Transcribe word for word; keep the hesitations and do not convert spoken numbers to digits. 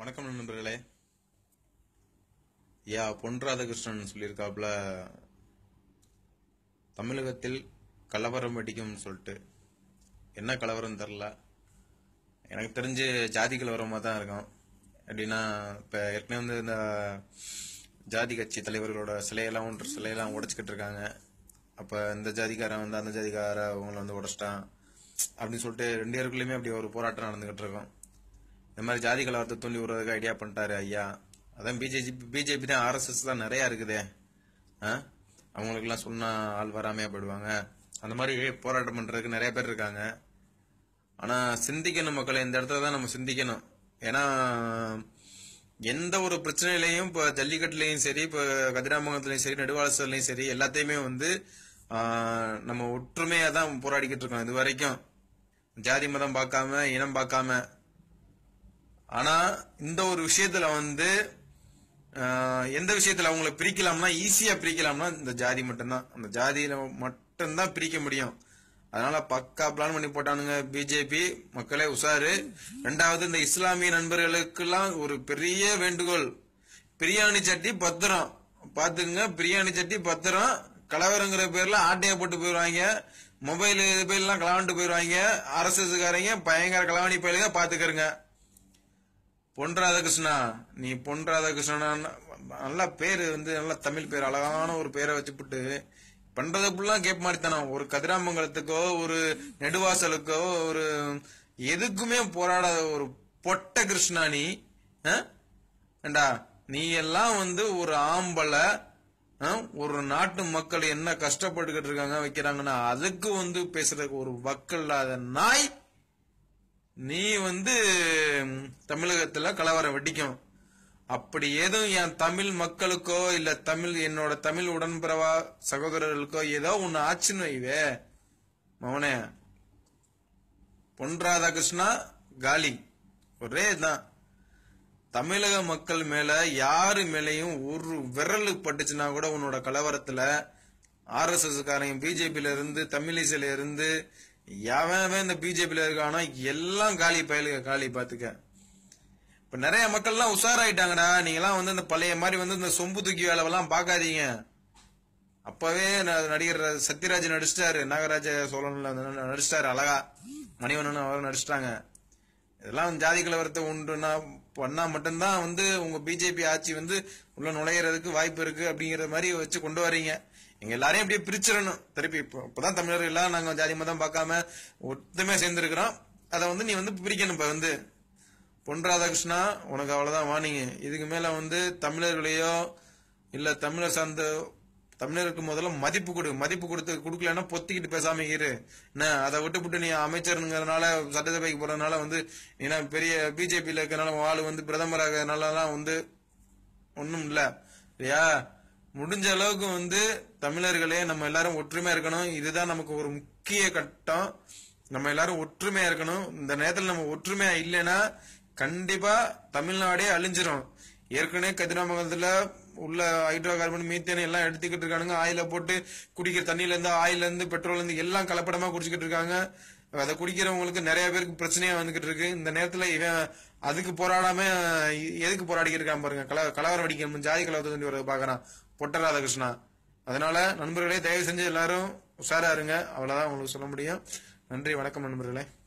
வணக்கம் நண்பர்களே. யா பொன் ராதாகிருஷ்ணன் சொல்லியிருக்காப்புல, தமிழகத்தில் கலவரம் வெடிக்கும்னு சொல்லிட்டு. என்ன கலவரம் தெரில, எனக்கு தெரிஞ்சு ஜாதி கலவரமாக தான் இருக்கும். எப்படின்னா, இப்போ ஏற்கனவே வந்து இந்த ஜாதி கட்சி தலைவர்களோட சிலையெல்லாம் ஒன்று சிலையெல்லாம் உடைச்சிக்கிட்டு இருக்காங்க. அப்போ இந்த ஜாதிக்காரன் வந்து அந்த ஜாதிக்கார அவங்கள வந்து உடைச்சிட்டான் அப்படின்னு சொல்லிட்டு ரெண்டு பேருக்குள்ளேயுமே அப்படி ஒரு போராட்டம் நடந்துகிட்டு இருக்கோம். இந்த மாதிரி ஜாதி கலவரத்தை தூண்டி விடுறதுக்கு ஐடியா பண்ணிட்டாரு ஐயா. அதான் பிஜேபி பிஜேபி தான், ஆர்எஸ்எஸ் தான் நிறையா இருக்குதே. ஆ அவங்களுக்கெல்லாம் சொன்னா ஆள் வராமையா போயிடுவாங்க. அந்த மாதிரி போராட்டம் பண்றதுக்கு நிறைய பேர் இருக்காங்க. ஆனா சிந்திக்கணும் மக்களை, இந்த இடத்துல தான் நம்ம சிந்திக்கணும். ஏன்னா எந்த ஒரு பிரச்சனையிலையும், இப்போ ஜல்லிக்கட்டுலையும் சரி, இப்போ கதிராமங்கலத்திலையும் சரி, நெடுவாசல்லையும் சரி, எல்லாத்தையுமே வந்து நம்ம ஒற்றுமையா தான் போராடிக்கிட்டு இருக்கோம் இது வரைக்கும். ஜாதி மதம் பார்க்காம, இனம் பார்க்காம. ஆனா இந்த ஒரு விஷயத்துல வந்து எந்த விஷயத்துல அவங்களை பிரிக்கலாம்னா, ஈஸியா பிரிக்கலாம்னா இந்த ஜாதி மட்டும்தான். அந்த ஜாதியில மட்டும்தான் பிரிக்க முடியும். அதனால பக்கா பிளான் பண்ணி போட்டானுங்க பிஜேபி. மக்களே உஷாரு. ரெண்டாவது, இந்த இஸ்லாமிய நண்பர்களுக்கெல்லாம் ஒரு பெரிய வேண்டுகோள், பிரியாணி சட்டி பத்திரம் பாத்துக்குங்க. பிரியாணி சட்டி பத்திரம். கலவரங்கிற பேர்ல ஆட்டையா போட்டு போயிருவாங்க, மொபைல் பேர்லாம் கலவாண்டு போயிருவாங்க. ஆர்எஸ்எஸ் காரங்க பயங்கர கலவாணி பயிலுங்க, பாத்துக்கிறங்க. பொன் ராதாகிருஷ்ணா, நீ பொன் ராதாகிருஷ்ணனா நல்ல பேரு வந்து நல்ல தமிழ் பேர், அழகான ஒரு பேரை வச்சுப்புட்டு பண்றதுக்குலாம் கேப் மாறித்தானோ. ஒரு கதிராமங்கலத்துக்கோ ஒரு நெடுவாசலுக்கோ ஒரு எதுக்குமே போராடாத ஒரு பொட்ட கிருஷ்ணா நீ. ஏண்டா நீ எல்லாம் வந்து ஒரு ஆம்பளை, ஒரு நாட்டு மக்கள் என்ன கஷ்டப்பட்டுக்கிட்டு இருக்காங்க வைக்கிறாங்கன்னா அதுக்கு வந்து பேசுறதுக்கு ஒரு வக்கல் இல்லாத நாய் நீ வந்து தமிழகத்துல கலவரம் வெடிக்கும். அப்படி ஏதும் என் தமிழ் மக்களுக்கோ இல்ல தமிழ் என்னோட தமிழ் உடன்பிறவா சகோதரர்களுக்கோ ஏதோ ஒன்னு ஆச்சுன்னு வைவே மவனே, பொன் ராதாகிருஷ்ணா காலி. ஒரே தான். தமிழக மக்கள் மேல யாரு மேலையும் ஒரு விரல் பட்டுச்சுன்னா கூட உன்னோட கலவரத்துல ஆர்எஸ்எஸ் காரங்க, பிஜேபியில இருந்து, தமிழிசையில இருந்து எவன் இந்த பிஜேபியில இருக்கானோ எல்லாம் காலி பயலுக, காலி. பாத்துக்க, இப்ப நிறைய மக்கள் எல்லாம் உஷாராயிட்டாங்கடா. நீங்க எல்லாம் வந்து இந்த பழைய மாதிரி வந்து இந்த சொம்பு தூக்கி வேலைவெல்லாம் பாக்காதீங்க. அப்பவே நடிகர் சத்யராஜ் நடிச்சிட்டாரு, நாகராஜ சோழன்ல நடிச்சிட்டாரு அழகா, மணிவண்ணன் அவரும் நடிச்சிட்டாங்க. இதெல்லாம் ஜாதி கலவரத்தை உண்டுனா பண்ணா மட்டும்தான் வந்து உங்க பிஜேபி ஆட்சி வந்து உள்ள நுழையறதுக்கு வாய்ப்பு இருக்கு அப்படிங்கிற மாதிரி வச்சு கொண்டு வரீங்க. எங்க எல்லாரையும் அப்படியே பிரிச்சிடணும் திருப்பி. இப்போ இப்பதான் தமிழர்கள் எல்லாம் நாங்க ஜாதி மதம் பார்க்காம ஒத்துமையா சேர்ந்துருக்கிறோம். அதை வந்து நீ வந்து பிரிக்கணும். இப்ப வந்து பொன் ராதாகிருஷ்ணா உனக்கு அவ்வளவுதான் வாணிங்க. இதுக்கு மேல வந்து தமிழர்களையோ இல்ல தமிழர் சார்ந்த தமிழருக்கு முதல்ல மதிப்பு கொடு. மதிப்பு கொடுத்து கொடுக்கலன்னா பொத்திக்கிட்டு பேசாம இரு. என்ன அதை விட்டு விட்டு நீ அமைச்சருங்கிறதுனால, சட்டசபைக்கு போறதுனால வந்து ஏன்னா பெரிய பிஜேபியில இருக்கிறனால ஆளு வந்து பிரதமராகிறதுனாலலாம் வந்து ஒன்னும் இல்ல இல்லையா. முடிஞ்ச அளவுக்கு வந்து தமிழர்களே நம்ம எல்லாரும் ஒற்றுமையா இருக்கணும். இதுதான் நமக்கு ஒரு முக்கிய கட்டம். நம்ம எல்லாரும் ஒற்றுமையா இருக்கணும். இந்த நேரத்தில் நம்ம ஒற்றுமையா இல்லைன்னா கண்டிப்பா தமிழ்நாடே அழிஞ்சிரும். ஏற்கனவே கதிராமங்கலத்துல உள்ள ஹைட்ரோ கார்பன், மீத்தேன் எல்லாம் எடுத்துக்கிட்டு இருக்கானுங்க. ஆயில போட்டு குடிக்கிற தண்ணியில இருந்து, ஆயில இருந்து, பெட்ரோல் இருந்து எல்லாம் கலப்படமா குடிச்சுக்கிட்டு இருக்காங்க. அதை குடிக்கிறவங்களுக்கு நிறைய பேருக்கு பிரச்சனையா வந்துகிட்டு இருக்கு. இந்த நேரத்துல இவன் அதுக்கு போராடாம எதுக்கு போராடிக்கிட்டு இருக்கான் பாருங்க. கல கலவரம் அடிக்கணும், ஜாதி கலவரத்தை வர பாக்குறான் பொட்ட ராதாகிருஷ்ணா. அதனால நண்பர்களே, தயவு செஞ்சு எல்லாரும் உஷாரா இருங்க. அவ்வளவுதான் உங்களுக்கு சொல்ல முடியும். நன்றி, வணக்கம் நண்பர்களே.